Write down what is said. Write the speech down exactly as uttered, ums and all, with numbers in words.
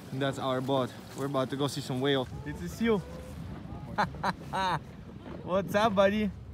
That's our boat. We're about to go see some whale. This is you. What's up, buddy?